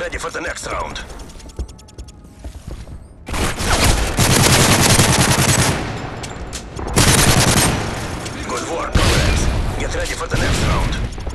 ready for the next round. Good work, comrades. Get ready for the next round.